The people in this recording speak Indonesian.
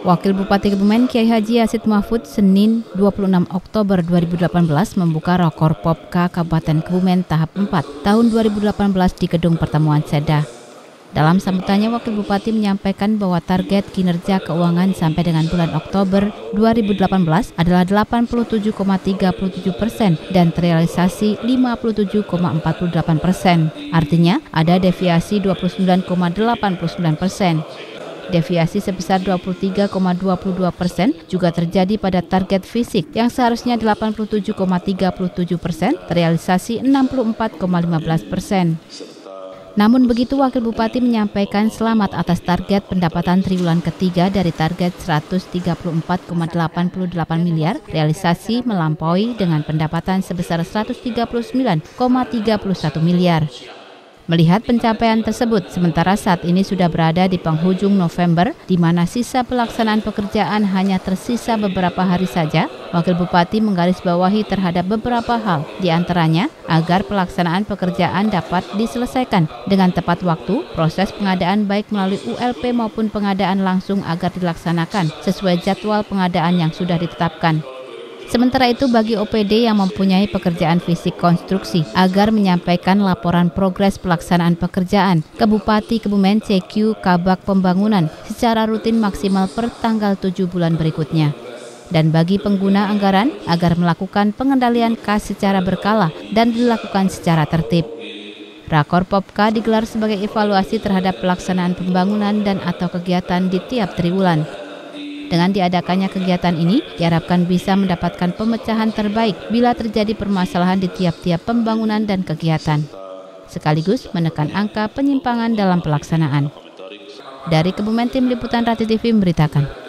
Wakil Bupati Kebumen Kiai Haji Asid Mahfud Senin 26 Oktober 2018 membuka Rakor Popka Kabupaten Kebumen tahap 4 tahun 2018 di Gedung Pertemuan Seda. Dalam sambutannya, Wakil Bupati menyampaikan bahwa target kinerja keuangan sampai dengan bulan Oktober 2018 adalah 87,37% dan terrealisasi 57,48%. Artinya, ada deviasi 29,89%. Deviasi sebesar 23,22% juga terjadi pada target fisik yang seharusnya 87,37%, terrealisasi 64,15%. Namun begitu, Wakil Bupati menyampaikan selamat atas target pendapatan triwulan ketiga dari target 134,88 miliar, realisasi melampaui dengan pendapatan sebesar 139,31 miliar. Melihat pencapaian tersebut, sementara saat ini sudah berada di penghujung November, di mana sisa pelaksanaan pekerjaan hanya tersisa beberapa hari saja, Wakil Bupati menggarisbawahi terhadap beberapa hal, di antaranya agar pelaksanaan pekerjaan dapat diselesaikan dengan tepat waktu, proses pengadaan baik melalui ULP maupun pengadaan langsung agar dilaksanakan sesuai jadwal pengadaan yang sudah ditetapkan. Sementara itu, bagi OPD yang mempunyai pekerjaan fisik konstruksi agar menyampaikan laporan progres pelaksanaan pekerjaan ke Bupati Kebumen CQ Kabak Pembangunan secara rutin maksimal per tanggal 7 bulan berikutnya. Dan bagi pengguna anggaran agar melakukan pengendalian kas secara berkala dan dilakukan secara tertib. Rakor Popka digelar sebagai evaluasi terhadap pelaksanaan pembangunan dan atau kegiatan di tiap triwulan. Dengan diadakannya kegiatan ini, diharapkan bisa mendapatkan pemecahan terbaik bila terjadi permasalahan di tiap-tiap pembangunan dan kegiatan, sekaligus menekan angka penyimpangan dalam pelaksanaan. Dari Kebumen, Tim Liputan Rati TV memberitakan.